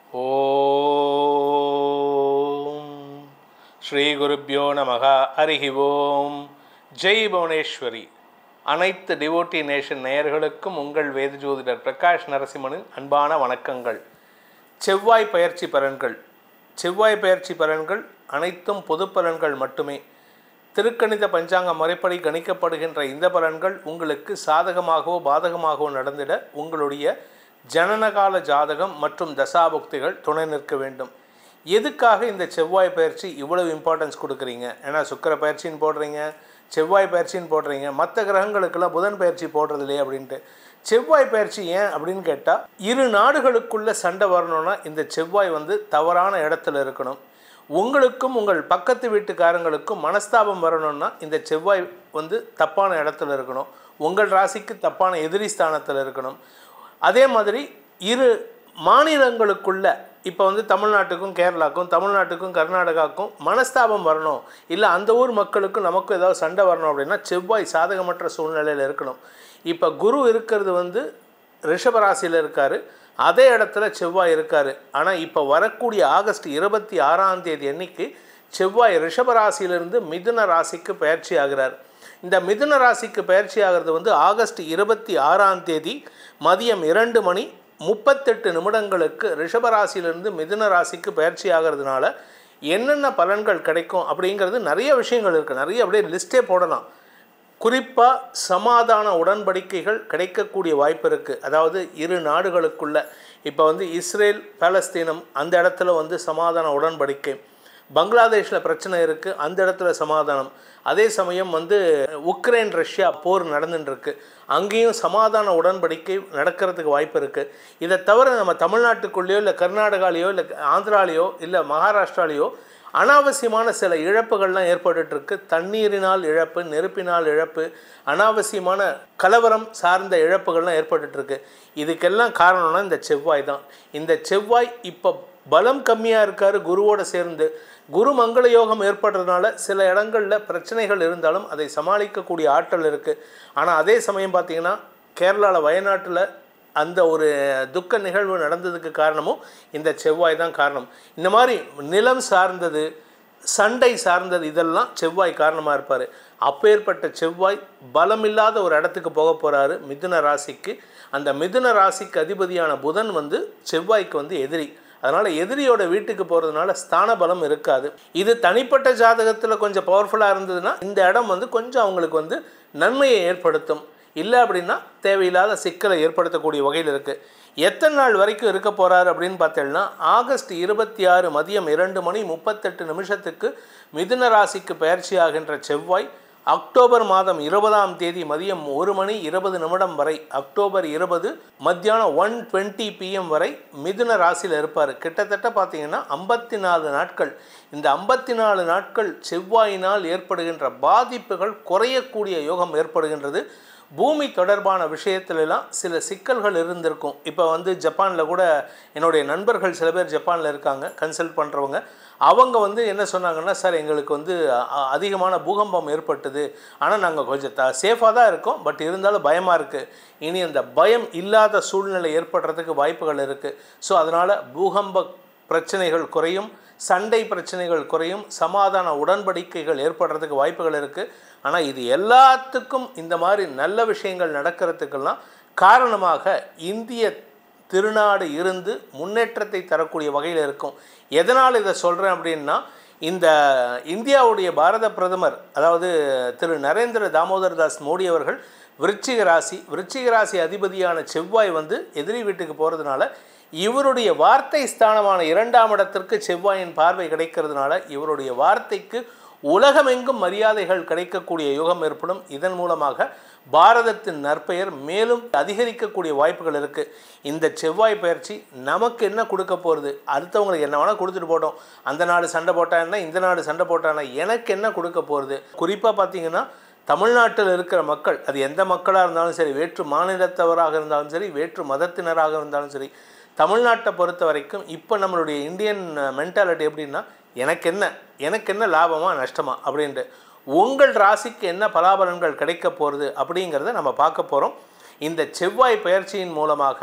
ஓம் ஸ்ரீ குருப்யோ நமக. ஹரிஹி ஓம். ஜெய் புவனேஸ்வரி. அனைத்து டிவோட்டி நேஷன் நேயர்களுக்கும் உங்கள் வேத ஜோதிடர் பிரகாஷ் நரசிம்மனின் அன்பான வணக்கங்கள். செவ்வாய் பயிற்சி பலன்கள். செவ்வாய் பயிற்சி பலன்கள் அனைத்தும் பொது பலன்கள் மட்டுமே. திருக்கணித பஞ்சாங்க முறைப்படி கணிக்கப்படுகின்ற இந்த பலன்கள் உங்களுக்கு சாதகமாகவோ பாதகமாகவோ நடந்திட உங்களுடைய ஜனனகால ஜாதகம் மற்றும் தசாபுக்திகள் துணை நிற்க வேண்டும். எதுக்காக இந்த செவ்வாய் பயிற்சி இவ்வளவு இம்பார்ட்டன்ஸ் கொடுக்குறீங்க? ஏன்னா சுக்கிர பயிற்சின்னு போடுறீங்க, செவ்வாய் பயிற்சின்னு போடுறீங்க, மற்ற கிரகங்களுக்கெல்லாம் புதன் பயிற்சி போடுறது இல்லையே அப்படின்ட்டு. செவ்வாய் பயிற்சி ஏன் அப்படின்னு கேட்டால், இரு நாடுகளுக்குள்ளே சண்டை வரணும்னா இந்த செவ்வாய் தவறான இடத்துல இருக்கணும். உங்களுக்கும் உங்கள் பக்கத்து வீட்டுக்காரங்களுக்கும் மனஸ்தாபம் வரணும்னா இந்த செவ்வாய் தப்பான இடத்துல இருக்கணும். உங்கள் ராசிக்கு தப்பான எதிரி ஸ்தானத்தில் இருக்கணும். அதே மாதிரி இரு மாநிலங்களுக்குள்ள இப்போ தமிழ்நாட்டுக்கும் கேரளாவுக்கும், தமிழ்நாட்டுக்கும் கர்நாடகாவுக்கும் மனஸ்தாபம் வரணும், இல்லை அந்த ஊர் மக்களுக்கும் நமக்கும் ஏதாவது சண்டை வரணும் அப்படின்னா செவ்வாய் சாதகமற்ற சூழ்நிலையில் இருக்கணும். இப்போ குரு இருக்கிறது ரிஷபராசியில் இருக்கார், அதே இடத்துல செவ்வாய் இருக்கார். ஆனால் இப்போ வரக்கூடிய ஆகஸ்ட் 26 அன்னைக்கு செவ்வாய் ரிஷபராசியிலிருந்து மிதுன ராசிக்கு பயிற்சி ஆகிறார். இந்த மிதுன ராசிக்கு பயிற்சி ஆகிறது ஆகஸ்ட் 26 மதியம் 2:38 ரிஷபராசியிலிருந்து மிதுன ராசிக்கு பயிற்சி ஆகிறதுனால என்னென்ன பலன்கள் கிடைக்கும் அப்படிங்கிறது நிறைய விஷயங்கள் இருக்குது. நிறைய அப்படியே லிஸ்ட்டே போடலாம். குறிப்பாக சமாதான உடன்படிக்கைகள் கிடைக்கக்கூடிய வாய்ப்பு இருக்குது. அதாவது இரு நாடுகளுக்குள்ள இப்போ இஸ்ரேல் பாலஸ்தீனம் அந்த இடத்துல சமாதான உடன்படிக்கை, பங்களாதேஷில் பிரச்சனை இருக்குது, அந்த இடத்துல சமாதானம். அதே சமயம் உக்ரைன் ரஷ்யா போர் நடந்துட்டுருக்கு, அங்கேயும் சமாதான உடன்படிக்கை நடக்கிறதுக்கு வாய்ப்பு இருக்குது. இதை தவிர நம்ம தமிழ்நாட்டுக்குள்ளேயோ இல்லை கர்நாடகாலேயோ இல்லை ஆந்திராலேயோ இல்லை மகாராஷ்டிராலேயோ அனாவசியமான சில இழப்புகள்லாம் ஏற்பட்டுருக்கு. தண்ணீரினால் இழப்பு, நெருப்பினால் இழப்பு, அனாவசியமான கலவரம் சார்ந்த இழப்புகள்லாம் ஏற்பட்டுருக்கு. இதுக்கெல்லாம் காரணம்னா இந்த செவ்வாய் தான். இந்த செவ்வாய் இப்போ பலம் கம்மியாக இருக்கார் குருவோடு சேர்ந்து. குரு மங்கள யோகம் ஏற்படுறதுனால சில இடங்களில் பிரச்சனைகள் இருந்தாலும் அதை சமாளிக்கக்கூடிய ஆற்றல் இருக்குது. ஆனால் அதே சமயம் பார்த்திங்கன்னா கேரளாவில் வயநாட்டில் அந்த ஒரு துக்க நிகழ்வு நடந்ததுக்கு காரணமும் இந்த செவ்வாய் தான் காரணம். இந்த மாதிரி நிலம் சார்ந்தது, சண்டை சார்ந்தது, இதெல்லாம் செவ்வாய் காரணமாக இருப்பார். அப்பேற்பட்ட செவ்வாய் பலமில்லாத ஒரு இடத்துக்கு போக போகிறாரு, மிதுன ராசிக்கு. அந்த மிதுன ராசிக்கு அதிபதியான புதன் செவ்வாய்க்கு எதிரி. அதனால் எதிரியோட வீட்டுக்கு போகிறதுனால ஸ்தான பலம் இருக்காது. இது தனிப்பட்ட ஜாதகத்தில் கொஞ்சம் பவர்ஃபுல்லாக இருந்ததுன்னா இந்த இடம் கொஞ்சம் அவங்களுக்கு நன்மையை ஏற்படுத்தும். இல்லை அப்படின்னா தேவையில்லாத சிக்கலை ஏற்படுத்தக்கூடிய வகையில் இருக்குது. எத்தனை நாள் வரைக்கும் இருக்க போகிறார் அப்படின்னு பார்த்தோம்னா, ஆகஸ்ட் 26 மதியம் 2:38 மிதுன ராசிக்கு பயிற்சி ஆகின்ற செவ்வாய் அக்டோபர் மாதம் 20 மதியம் 1:20 வரை, அக்டோபர் 20 மத்தியானம் 1:20 PM வரை மிதுன ராசியில் இருப்பார். கிட்டத்தட்ட பார்த்தீங்கன்னா 54 நாட்கள். இந்த 54 நாட்கள் செவ்வாயினால் ஏற்படுகின்ற பாதிப்புகள் குறையக்கூடிய யோகம் ஏற்படுகின்றது. பூமி தொடர்பான விஷயத்துலலாம் சில சிக்கல்கள் இருந்திருக்கும். இப்போ ஜப்பானில் கூட என்னுடைய நண்பர்கள் சில பேர் ஜப்பானில் இருக்காங்க, கன்சல்ட் பண்ணுறவங்க. அவங்க என்ன சொன்னாங்கன்னா, சார் எங்களுக்கு அதிகமான பூகம்பம் ஏற்பட்டது, ஆனால் நாங்கள் கொஞ்சம் சேஃபாக தான் இருக்கோம், பட் இருந்தாலும் பயமாக இருக்குது. இனி அந்த பயம் இல்லாத சூழ்நிலை ஏற்படுறதுக்கு வாய்ப்புகள் இருக்குது. ஸோ அதனால் பூகம்ப பிரச்சனைகள் குறையும், சண்டை பிரச்சனைகள் குறையும், சமாதான உடன்படிக்கைகள் ஏற்படுறதுக்கு வாய்ப்புகள் இருக்குது. ஆனால் இது எல்லாத்துக்கும் இந்த மாதிரி நல்ல விஷயங்கள் நடக்கிறதுக்கெல்லாம் காரணமாக இந்திய திருநாடு இருந்து முன்னேற்றத்தை தரக்கூடிய வகையில் இருக்கும். எதனால் இதை சொல்கிறேன் அப்படின்னா, இந்த இந்தியாவுடைய பாரத பிரதமர் அதாவது திரு நரேந்திர தாமோதர் தாஸ் மோடி அவர்கள் விருச்சிக ராசி அதிபதியான செவ்வாய் எதிரி வீட்டுக்கு போகிறதுனால இவருடைய வார்த்தை ஸ்தானமான 2ஆம் இடத்திற்கு செவ்வாயின் பார்வை கிடைக்கிறதுனால இவருடைய வார்த்தைக்கு உலகமெங்கும் மரியாதைகள் கிடைக்கக்கூடிய யோகம் ஏற்படும். இதன் மூலமாக பாரதத்தின் நற்பெயர் மேலும் அதிகரிக்கக்கூடிய வாய்ப்புகள் இருக்குது. இந்த செவ்வாய் பயிற்சி நமக்கு என்ன கொடுக்க போகிறது? அடுத்தவங்களுக்கு என்ன வேணால் கொடுத்துட்டு போட்டோம். அந்த நாடு சண்டை போட்டா என்ன, இந்த நாடு சண்டை போட்டானா, எனக்கு என்ன கொடுக்க போகிறது? குறிப்பாக பார்த்திங்கன்னா தமிழ்நாட்டில் இருக்கிற மக்கள், அது எந்த மக்களாக இருந்தாலும் சரி, வேற்று மாநிலத்தவராக இருந்தாலும் சரி, வேற்று மதத்தினராக இருந்தாலும் சரி, தமிழ்நாட்டை பொறுத்த வரைக்கும் இப்போ நம்மளுடைய இந்தியன் மென்டாலிட்டி எப்படின்னா, எனக்கு என்ன லாபமா நஷ்டமா அப்படின்ட்டு. உங்கள் ராசிக்கு என்ன பலாபலன்கள் கிடைக்க போகிறது அப்படிங்கிறத நம்ம பார்க்க போகிறோம். இந்த செவ்வாய் பயிற்சியின் மூலமாக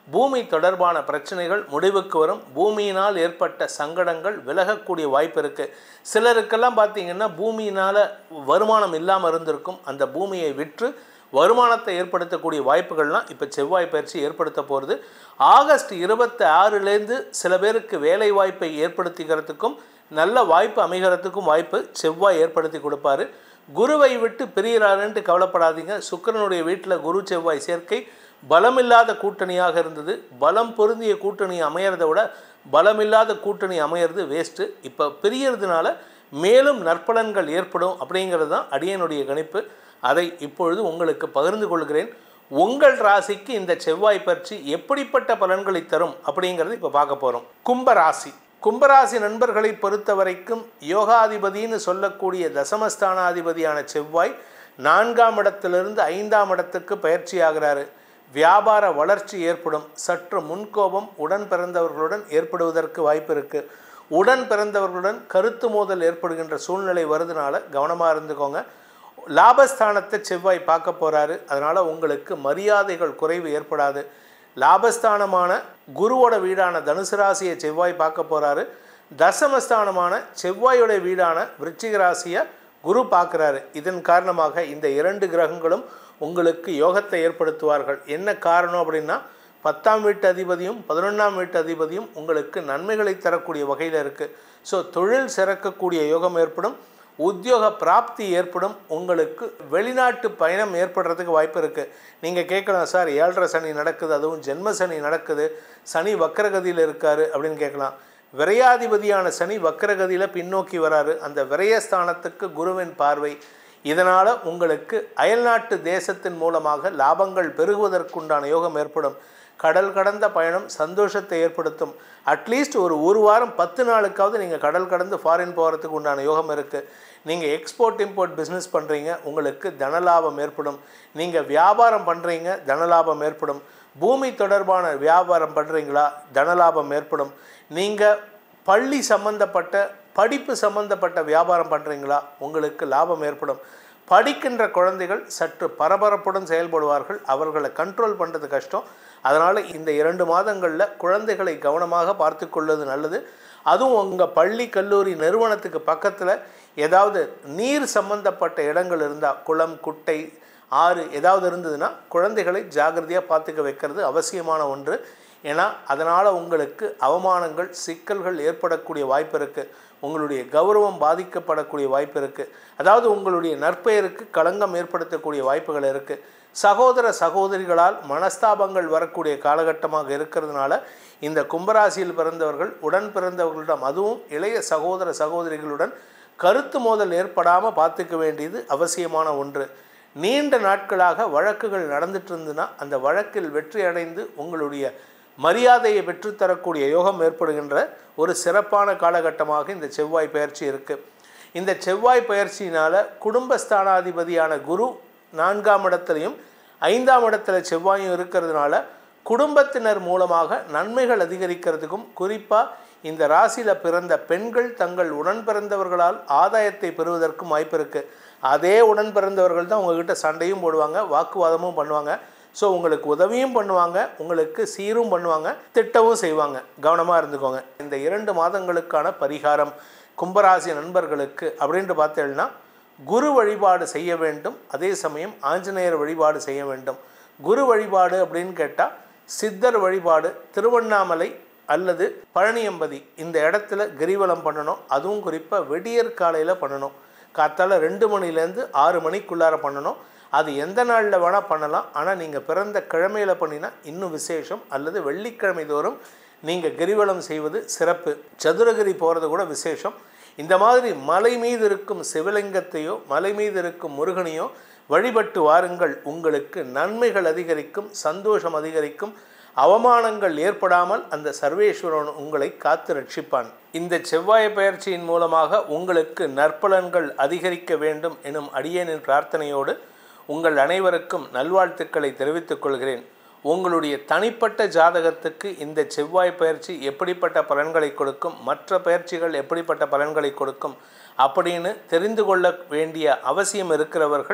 பூமி தொடர்பான பிரச்சனைகள் முடிவுக்கு வரும். பூமியினால் ஏற்பட்ட சங்கடங்கள் விலகக்கூடிய வாய்ப்பு இருக்குது. சிலருக்கெல்லாம் பார்த்திங்கன்னா பூமியினால் வருமானம் இல்லாமல் இருந்திருக்கும். அந்த பூமியை விற்று வருமானத்தை ஏற்படுத்தக்கூடிய வாய்ப்புகள்லாம் இப்போ செவ்வாய் பயிற்சி ஏற்படுத்த போகிறது. ஆகஸ்ட் 26லேருந்து சில பேருக்கு வேலை வாய்ப்பை ஏற்படுத்திக்கிறதுக்கும் நல்ல வாய்ப்பு அமைகிறதுக்கும் வாய்ப்பு செவ்வாய் ஏற்படுத்தி கொடுப்பாரு. குருவை விட்டு பிரிகிறாருன்ட்டு கவலைப்படாதீங்க. சுக்கிரனுடைய வீட்டில் குரு செவ்வாய் சேர்க்கை பலமில்லாத கூட்டணியாக இருந்தது. பலம் பொருந்திய கூட்டணி அமையறதை விட பலமில்லாத கூட்டணி அமையிறது வேஸ்ட்டு. இப்போ பிரியறதுனால மேலும் நற்பலன்கள் ஏற்படும் அப்படிங்கிறது தான் அடியனுடைய கணிப்பு. அதை இப்பொழுது உங்களுக்கு பகிர்ந்து கொள்கிறேன். உங்கள் ராசிக்கு இந்த செவ்வாய் பயிற்சி எப்படிப்பட்ட பலன்களை தரும் அப்படிங்கிறது இப்போ பார்க்க போகிறோம். கும்பராசி. கும்பராசி நண்பர்களை பொறுத்த வரைக்கும் யோகாதிபதினு சொல்லக்கூடிய தசமஸ்தானாதிபதியான செவ்வாய் 4ஆம் இடத்திலிருந்து 5ஆம் இடத்துக்கு பயிற்சி ஆகிறாரு. வியாபார வளர்ச்சி ஏற்படும். சற்று முன்கோபம் உடன் பிறந்தவர்களுடன் ஏற்படுவதற்கு வாய்ப்பு இருக்குது. உடன் பிறந்தவர்களுடன் கருத்து மோதல் ஏற்படுகின்ற சூழ்நிலை வருதுனால கவனமாக இருந்துக்கோங்க. லாபஸ்தானத்தை செவ்வாய் பார்க்க போகிறாரு. அதனால் உங்களுக்கு மரியாதைகள் குறைவு ஏற்படாது. லாபஸ்தானமான குருவோட வீடான தனுசு ராசியை செவ்வாய் பார்க்க போகிறாரு. தசமஸ்தானமான செவ்வாயோட வீடான விருச்சிக ராசியை குரு பார்க்குறாரு. இதன் காரணமாக இந்த 2 கிரகங்களும் உங்களுக்கு யோகத்தை ஏற்படுத்துவார்கள். என்ன காரணம் அப்படின்னா 10ஆம் வீட்டு அதிபதியும் 11ஆம் வீட்டு அதிபதியும் உங்களுக்கு நன்மைகளை தரக்கூடிய வகையில் இருக்குது. ஸோ தொழில் சிறக்கக்கூடிய யோகம் ஏற்படும். உத்தியோக பிராப்தி ஏற்படும். உங்களுக்கு வெளிநாட்டு பயணம் ஏற்படுறதுக்கு வாய்ப்பு இருக்குது. நீங்கள் கேட்கலாம், சார் 7.5 சனி நடக்குது, அதுவும் ஜென்ம சனி நடக்குது, சனி வக்கரகதியில் இருக்கார் அப்படின்னு கேட்கலாம். விரையாதிபதியான சனி வக்கரகதியில் பின்னோக்கி வராரு. அந்த விரயஸ்தானத்துக்கு குருவின் பார்வை. இதனால் உங்களுக்கு அயல்நாட்டு தேசத்தின் மூலமாக லாபங்கள் பெருகுவதற்குண்டான யோகம் ஏற்படும். கடல் கடந்த பயணம் சந்தோஷத்தை ஏற்படுத்தும். அட்லீஸ்ட் ஒரு வாரம் 10 நாளுக்காவது நீங்கள் கடல் கடந்து ஃபாரின் போகிறதுக்கு உண்டான யோகம் இருக்குது. நீங்கள் எக்ஸ்போர்ட் இம்போர்ட் பிஸ்னஸ் பண்ணுறீங்க, உங்களுக்கு தனலாபம் ஏற்படும். நீங்கள் வியாபாரம் பண்ணுறீங்க, தனலாபம் ஏற்படும். பூமி தொடர்பான வியாபாரம் பண்ணுறீங்களா, தனலாபம் ஏற்படும். நீங்கள் பள்ளி சம்பந்தப்பட்ட படிப்பு சம்பந்தப்பட்ட வியாபாரம் பண்ணுறீங்களா, உங்களுக்கு லாபம் ஏற்படும். படிக்கின்ற குழந்தைகள் சற்று பரபரப்புடன் செயல்படுவார்கள். அவர்களை கண்ட்ரோல் பண்ணுறது கஷ்டம். அதனால் இந்த 2 மாதங்களில் குழந்தைகளை கவனமாக பார்த்து கொள்வது நல்லது. அதுவும் உங்கள் பள்ளி கல்லூரி நிறுவனத்துக்கு பக்கத்தில் ஏதாவது நீர் சம்பந்தப்பட்ட இடங்கள் இருந்தால், குளம் குட்டை ஆறு ஏதாவது இருந்ததுன்னா குழந்தைகளை ஜாகிரதையாக பார்த்துக்க வைக்கிறது அவசியமான ஒன்று. ஏன்னா அதனால் உங்களுக்கு அவமானங்கள் சிக்கல்கள் ஏற்படக்கூடிய வாய்ப்பு இருக்குது. உங்களுடைய கௌரவம் பாதிக்கப்படக்கூடிய வாய்ப்பு இருக்குது. அதாவது உங்களுடைய நற்பெயருக்கு களங்கம் ஏற்படுத்தக்கூடிய வாய்ப்புகள் இருக்குது. சகோதர சகோதரிகளால் மனஸ்தாபங்கள் வரக்கூடிய காலகட்டமாக இருக்கிறதுனால இந்த கும்பராசியில் பிறந்தவர்கள் உடன் பிறந்தவர்களிடம், அதுவும் இளைய சகோதர சகோதரிகளுடன் கருத்து மோதல் ஏற்படாமல் பார்த்துக்க வேண்டியது அவசியமான ஒன்று. நீண்ட நாட்களாக வழக்குகள் நடந்துட்டு இருந்துன்னா அந்த வழக்கில் வெற்றி அடைந்து உங்களுடைய மரியாதையை பெற்றுத்தரக்கூடிய யோகம் ஏற்படுகின்ற ஒரு சிறப்பான காலகட்டமாக இந்த செவ்வாய் பயிற்சி இருக்குது. இந்த செவ்வாய் பயிற்சியினால் குடும்பஸ்தானாதிபதியான குரு 4ஆம் இடத்துலையும் 5ஆம் இடத்துல செவ்வாயும் இருக்கிறதுனால குடும்பத்தினர் மூலமாக நன்மைகள் அதிகரிக்கிறதுக்கும், குறிப்பாக இந்த ராசியில் பிறந்த பெண்கள் தங்கள் உடன் பிறந்தவர்களால் ஆதாயத்தை பெறுவதற்கும் வாய்ப்பு இருக்குது. அதே உடன் பிறந்தவர்கள் தான் உங்கள்கிட்ட சண்டையும் போடுவாங்க, வாக்குவாதமும் பண்ணுவாங்க. ஸோ உங்களுக்கு உதவியும் பண்ணுவாங்க, உங்களுக்கு சீரும் பண்ணுவாங்க, திட்டமும் செய்வாங்க. கவனமாக இருந்துக்கோங்க. இந்த 2 மாதங்களுக்கான பரிகாரம் கும்பராசி நண்பர்களுக்கு அப்படின்ட்டு பார்த்தேன்னா குரு வழிபாடு செய்ய வேண்டும். அதே சமயம் ஆஞ்சநேயர் வழிபாடு செய்ய வேண்டும். குரு வழிபாடு அப்படின்னு கேட்டால் சித்தர் வழிபாடு, திருவண்ணாமலை அல்லது பழனியம்பதி இந்த இடத்துல கிரிவலம் பண்ணணும். அதுவும் குறிப்பாக விடியற் காலையில் பண்ணணும். காத்தால 2 மணிலேருந்து 6 மணிக்குள்ளார பண்ணணும். அது எந்த நாளில் வேணால் பண்ணலாம். ஆனால் நீங்கள் பிறந்த கிழமையில் பண்ணினா இன்னும் விசேஷம். அல்லது வெள்ளிக்கிழமை தோறும் நீங்கள் கிரிவலம் செய்வது சிறப்பு. சதுரகிரி போகிறது கூட விசேஷம். இந்த மாதிரி மலை மீது இருக்கும் சிவலிங்கத்தையோ மலை மீது இருக்கும் முருகனையோ வழிபட்டு வாருங்கள். உங்களுக்கு நன்மைகள் அதிகரிக்கும், சந்தோஷம் அதிகரிக்கும், அவமானங்கள் ஏற்படாமல் அந்த சர்வேஸ்வரன் உங்களை காத்து ரட்சிப்பான். இந்த செவ்வாய் பயிற்சியின் மூலமாக உங்களுக்கு நற்பலன்கள் அதிகரிக்க வேண்டும் எனும் அடியேனின் பிரார்த்தனையோடு உங்கள் அனைவருக்கும் நல்வாழ்த்துக்களை தெரிவித்துக் கொள்கிறேன். உங்களுடைய தனிப்பட்ட ஜாதகத்துக்கு இந்த செவ்வாய் பயிற்சி எப்படிப்பட்ட பலன்களை கொடுக்கும், மற்ற பயிற்சிகள் எப்படிப்பட்ட பலன்களை கொடுக்கும் அப்படின்னு தெரிந்து கொள்ள வேண்டிய அவசியம் இருக்கிறவர்கள்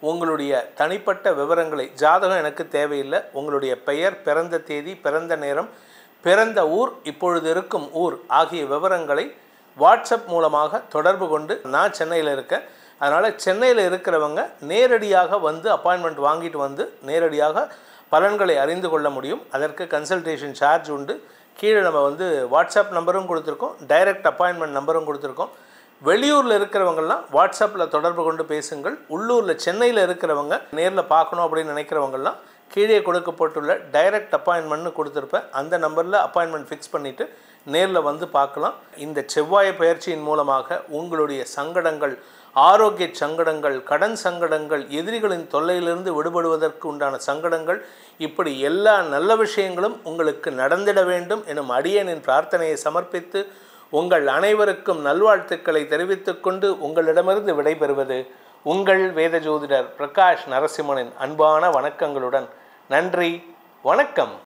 உங்களுடைய தனிப்பட்ட விவரங்களை, ஜாதகம் எனக்கு தேவையில்லை, உங்களுடைய பெயர், பிறந்த தேதி, பிறந்த நேரம், பிறந்த ஊர், இப்பொழுது இருக்கும் ஊர் ஆகிய விவரங்களை வாட்ஸ்அப் மூலமாக தொடர்பு கொண்டு, நான் சென்னையில் இருக்கேன், அதனால் சென்னையில் இருக்கிறவங்க நேரடியாக வந்து அப்பாயின்மெண்ட் வாங்கிட்டு வந்து நேரடியாக பலன்களை அறிந்து கொள்ள முடியும். அதற்கு கன்சல்டேஷன் சார்ஜ் உண்டு. கீழே நம்ம வந்து வாட்ஸ்அப் நம்பரும் கொடுத்துருக்கோம், டைரக்ட் அப்பாயின்மெண்ட் நம்பரும் கொடுத்துருக்கோம். வெளியூரில் இருக்கிறவங்கலாம் வாட்ஸ்அப்பில் தொடர்பு கொண்டு பேசுங்கள். உள்ளூரில் சென்னையில் இருக்கிறவங்க நேரில் பார்க்கணும் அப்படின்னு நினைக்கிறவங்கலாம் கீழே கொடுக்கப்பட்டுள்ள டைரக்ட் அப்பாயின்மெண்ட்னு கொடுத்துருப்பேன். அந்த நம்பரில் அப்பாயின்மெண்ட் ஃபிக்ஸ் பண்ணிவிட்டு நேரில் வந்து பார்க்கலாம். இந்த செவ்வாய் பயிற்சியின் மூலமாக உங்களுடைய சங்கடங்கள், ஆரோக்கிய சங்கடங்கள், கடன் சங்கடங்கள், எதிரிகளின் தொல்லையிலிருந்து விடுபடுவதற்கு உண்டான சங்கடங்கள், இப்படி எல்லா நல்ல விஷயங்களும் உங்களுக்கு நடந்திட வேண்டும் எனும் அடியேனின் பிரார்த்தனையை சமர்ப்பித்து உங்கள் அனைவருக்கும் நல்வாழ்த்துக்களை தெரிவித்துக்கொண்டு உங்களிடமிருந்து விடைபெறுவது உங்கள் வேத ஜோதிடர் பிரகாஷ் நரசிம்மனின் அன்பான வணக்கங்களுடன். நன்றி, வணக்கம்.